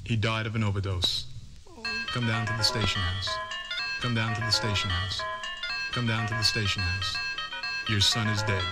He died of an overdose. Come down to the station house. Come down to the station house. Come down to the station house. Your son is dead.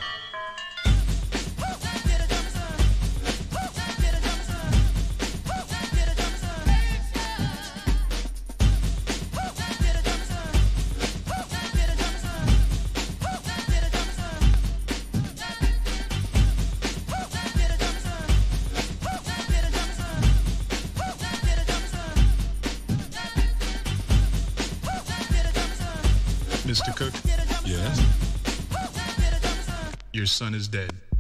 Mr. Cook? Yes? Your son is dead.